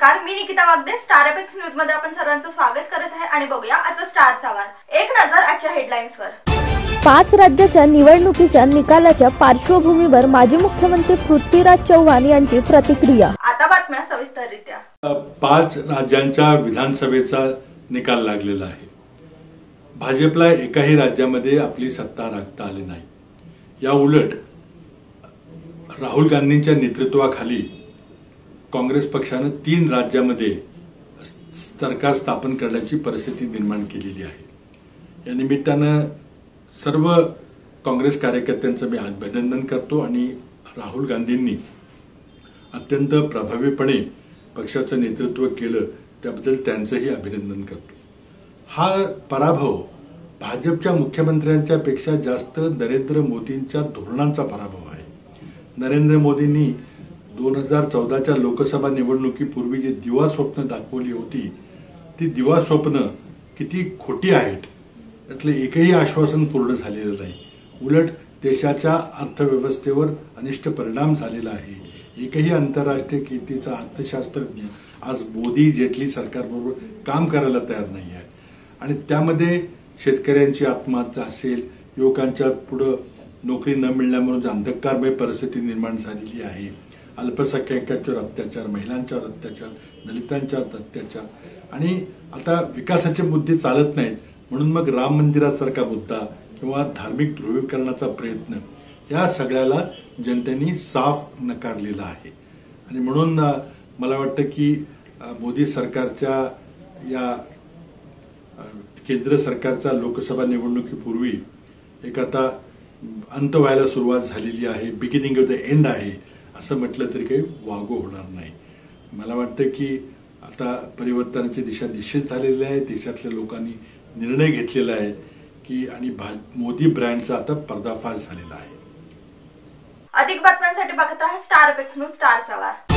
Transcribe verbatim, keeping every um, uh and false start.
नमस्कार, मी Nikita Wagde. Star apex news मध्ये आपण सर्वांचं स्वागत करत आहे आणि बघूया आजचा स्टारचा वार. एक नजर आजच्या हेडलाईन्सवर. पाच राज्याच्या निवडणुकीच्या निकालाच्या पार्श्वभूमीवर माजी मुख्यमंत्री पृथ्वीराज चव्हाण यांची प्रतिक्रिया. आता बातम्या सविस्तररित्या. पाच राज्यांच्या विधानसभेचा निकाल लागलेला आहे. भाजपला एकाही राज्यामध्ये आपली सत्ता राखता आली नाही. या उलट राहुल गांधींच्या नेतृत्वाखाली काँग्रेस पक्षानं तीन राज्यामध्ये सरकार स्थापन करण्याची परिस्थिती निर्माण केलेली आहे. या निमित्तानं सर्व काँग्रेस कार्यकर्त्यांचं मी अभिनंदन करतो आणि राहुल गांधींनी अत्यंत प्रभावीपणे पक्षाचं नेतृत्व केलं त्याबद्दल त्यांचंही अभिनंदन करतो. हा पराभव भाजपच्या मुख्यमंत्र्यांच्या पेक्षा जास्त नरेंद्र मोदींच्या धोरणांचा पराभव आहे. नरेंद्र मोदींनी दोन हजार चौदाच्या लोकसभा निवडणुकीपूर्वी जी दिवा स्वप्न दाखवली होती ती दिवा स्वप्न किती खोटी आहेत. त्यातले एकही आश्वासन पूर्ण झालेलं नाही. उलट देशाच्या अर्थव्यवस्थेवर अनिष्ट परिणाम झालेला आहे. एकही आंतरराष्ट्रीय कीर्तीचा अर्थशास्त्रज्ञ आज मोदी जेटली सरकारबरोबर काम करायला तयार नाही आहे. आणि त्यामध्ये शेतकऱ्यांची आत्महत्या असेल, युवकांच्या पुढे नोकरी न मिळण्यामुळे अंधकारमय परिस्थिती निर्माण झालेली आहे, अल्पसंख्याकांच्यावर अत्याचार, महिलांच्यावर अत्याचार, दलितांच्यावर अत्याचार आणि आता विकासाचे मुद्दे चालत नाहीत म्हणून मग राम मंदिरासारखा मुद्दा किंवा धार्मिक ध्रुवीकरणाचा प्रयत्न या सगळ्याला जनतेने साफ नकारलेला आहे. आणि म्हणून मला वाटतं की मोदी सरकारच्या या केंद्र सरकारच्या लोकसभा निवडणुकीपूर्वी एक आता अंत व्हायला सुरुवात झालेली आहे. बिगिनिंग ऑफ द एंड आहे असं म्हटलं तरी काही वागू होणार नाही. मला वाटतं की आता परिवर्तनाची दिशा निश्चित झालेली आहे. देशातल्या लोकांनी निर्णय घेतलेला आहे की आणि मोदी ब्रँडचा आता पर्दाफाश झालेला आहे. अधिक बातम्यांसाठी बघत राहा स्टार एपेक्स न्यूज, स्टारचा वार.